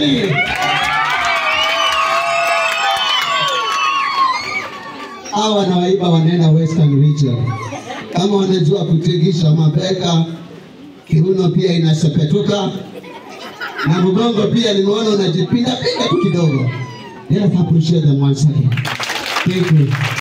Pigeni. Hawa na waiba wanaenda Western Region. Kama wanajua kutingisha mabeka, kiuno pia inasepetuka. Na mgongo pia nimeona unajipinda tu kidogo. Let us appreciate them once again. Thank you.